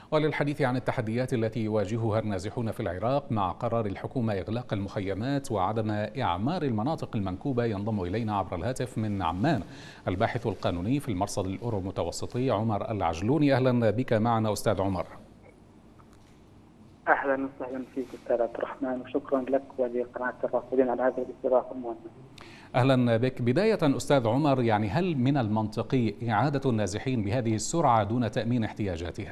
وللحديث عن التحديات التي يواجهها النازحون في العراق مع قرار الحكومة إغلاق المخيمات وعدم إعمار المناطق المنكوبة، ينضم إلينا عبر الهاتف من عمان الباحث القانوني في المرصد الأورو متوسطي عمر العجلوني. أهلا بك معنا أستاذ عمر. اهلا وسهلا فيك استاذ عبد الرحمن، وشكرا لك ولقناه الرافدين على هذه الاستضافه المهمه. اهلا بك. بدايه استاذ عمر، يعني هل من المنطقي اعاده النازحين بهذه السرعه دون تامين احتياجاتهم؟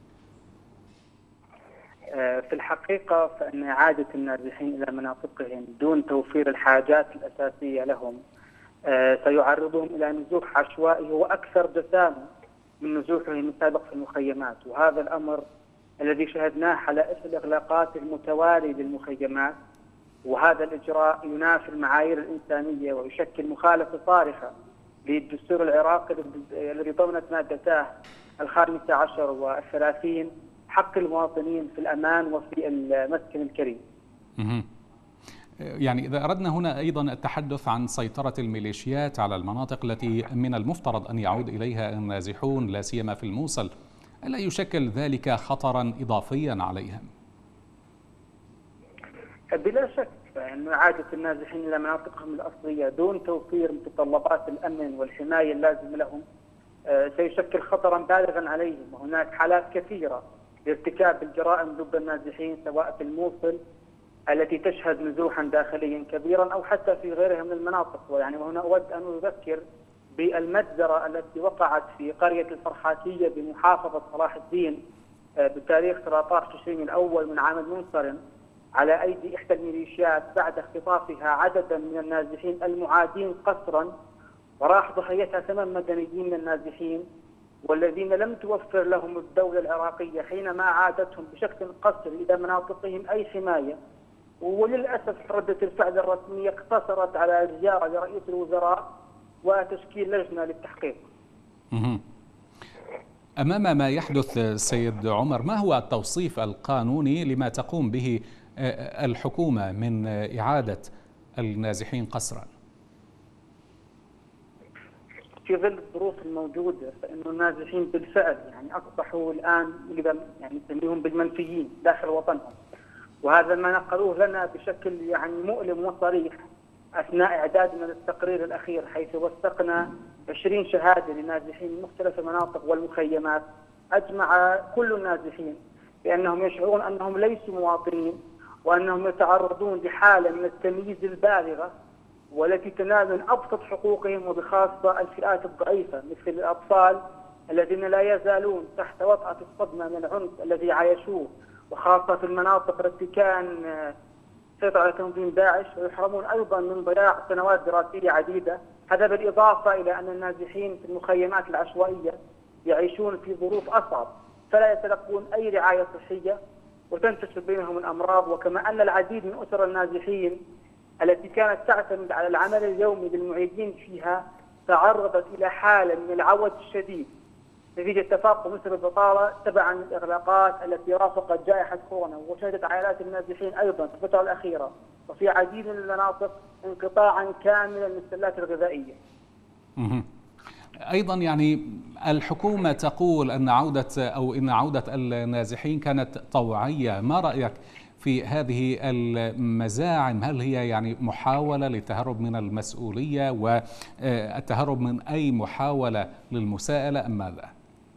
في الحقيقه فان اعاده النازحين الى مناطقهم دون توفير الحاجات الاساسيه لهم سيعرضهم الى نزوح عشوائي هو اكثر جسامه من نزوحهم السابق في المخيمات، وهذا الامر الذي شهدناه على اثر الاغلاقات المتواليه للمخيمات، وهذا الاجراء ينافي المعايير الانسانيه ويشكل مخالفه صارخه للدستور العراقي الذي ضمنت مادتاه 15 و30 حق المواطنين في الامان وفي المسكن الكريم. يعني إذا أردنا هنا أيضا التحدث عن سيطرة الميليشيات على المناطق التي من المفترض أن يعود إليها النازحون لا سيما في الموصل، ألا يشكل ذلك خطرا إضافيا عليهم؟ بلا شك فإن إعادة النازحين إلى مناطقهم الأصلية دون توفير متطلبات الأمن والحماية اللازمة لهم سيشكل خطرا بالغا عليهم، وهناك حالات كثيرة لارتكاب الجرائم ضد النازحين سواء في الموصل التي تشهد نزوحا داخليا كبيرا أو حتى في غيرها من المناطق. ويعني وهنا أود أن أذكر بالمجزرة التي وقعت في قرية الفرحاتية بمحافظة صلاح الدين بتاريخ 13 تشرين الأول من عام المنصرم على أيدي إحدى الميليشيات بعد اختطافها عددا من النازحين المعادين قسرا، وراح ضحيتها 8 مدنيين من النازحين والذين لم توفر لهم الدولة العراقية حينما عادتهم بشكل قسري إلى مناطقهم أي حماية. وللأسف ردة الفعل الرسمية اقتصرت على زيارة لرئيس الوزراء وتشكيل لجنة للتحقيق. أمام ما يحدث سيد عمر، ما هو التوصيف القانوني لما تقوم به الحكومة من إعادة النازحين قسرا؟ في ظل الظروف الموجودة فإن النازحين بالفعل يعني أصبحوا الآن يعني نسميهم بالمنفيين داخل وطنهم، وهذا ما نقلوه لنا بشكل يعني مؤلم وصريح أثناء إعدادنا للتقرير الأخير، حيث وثقنا 20 شهادة لنازحين من مختلف المناطق والمخيمات. أجمع كل النازحين بأنهم يشعرون أنهم ليسوا مواطنين وأنهم يتعرضون لحالة من التمييز البالغة والتي تنال من أبسط حقوقهم، وبخاصة الفئات الضعيفة مثل الأطفال الذين لا يزالون تحت وطأة الصدمة من العنف الذي عايشوه، وخاصة في المناطق التي كان سيطر على تنظيم داعش، ويحرمون أيضا من ضياع سنوات دراسية عديدة. هذا بالإضافة إلى أن النازحين في المخيمات العشوائية يعيشون في ظروف أصعب، فلا يتلقون أي رعاية صحية وتنتشر بينهم الأمراض، وكما أن العديد من أسر النازحين التي كانت تعتمد على العمل اليومي للمعيدين فيها تعرضت إلى حالة من العوز الشديد نتيجة تفاقم نسب البطالة تبعا للإغلاقات التي رافقت جائحة كورونا، وشهدت عائلات النازحين أيضا في الفترة الأخيرة وفي عديد من المناطق انقطاعا كاملا للسلات الغذائية. أيضا يعني الحكومة تقول أن عودة النازحين كانت طوعية، ما رأيك في هذه المزاعم؟ هل هي يعني محاولة للتهرب من المسؤولية والتهرب من أي محاولة للمساءلة أم ماذا؟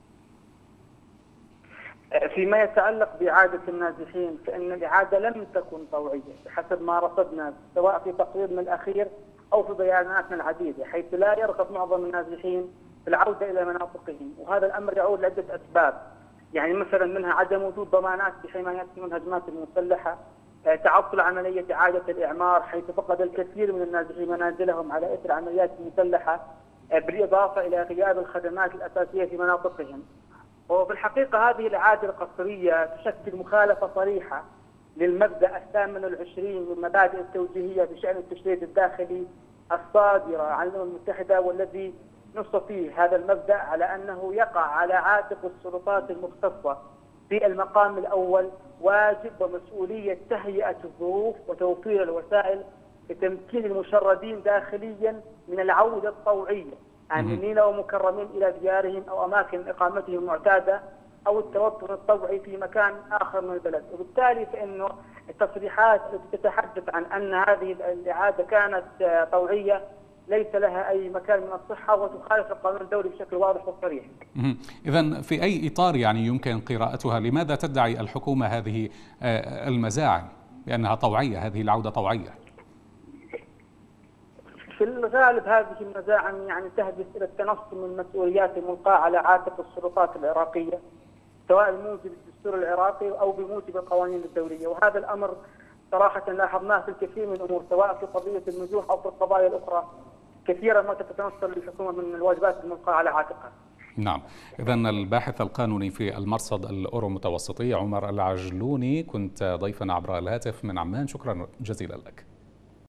فيما يتعلق بإعادة النازحين فإن الإعادة لم تكن طوعية بحسب ما رصدنا سواء في تقريرنا الأخير أو في بياناتنا العديدة، حيث لا يرغب معظم النازحين في العودة إلى مناطقهم، وهذا الأمر يعود لعدة أسباب. يعني مثلا منها عدم وجود ضمانات بحماية من الهجمات المسلحة، تعطل عملية إعادة الإعمار حيث فقد الكثير من النازحين منازلهم على إثر عمليات مسلحة، بالإضافة إلى غياب الخدمات الأساسية في مناطقهم. وفي الحقيقة هذه الإعادة القسرية تشكل مخالفة صريحة للمبدأ 28 من المبادئ التوجيهية بشأن التشريد الداخلي الصادرة عن الأمم المتحدة، والذي نص فيه هذا المبدأ على أنه يقع على عاتق السلطات المختصة في المقام الأول واجب ومسؤولية تهيئة الظروف وتوفير الوسائل لتمكين المشردين داخليا من العودة الطوعية آمنين ومكرمين إلى ديارهم أو أماكن إقامتهم المعتادة أو التوطن الطوعي في مكان آخر من البلد. وبالتالي فإنه التصريحات التي تتحدث عن أن هذه الإعادة كانت طوعية ليس لها أي مكان من الصحة وتخالف القانون الدولي بشكل واضح وصريح. إذن في أي إطار يعني يمكن قراءتها؟ لماذا تدعي الحكومة هذه المزاعم بأنها طوعية، هذه العودة طوعية؟ في الغالب هذه المزاعم يعني تهدف إلى التنصل من مسؤوليات الملقاة على عاتق السلطات العراقية، سواء بموجب الدستور العراقي أو بموجب القوانين الدولية. وهذا الأمر صراحة لاحظناه في الكثير من الأمور، سواء في قضية النزوح أو في القضايا الأخرى. كثيرا ما تتنصل الحكومة من الواجبات الملقاة على عاتقها. نعم، إذن الباحث القانوني في المرصد الأورو متوسطي عمر العجلوني كنت ضيفا عبر الهاتف من عمان، شكرا جزيلا لك.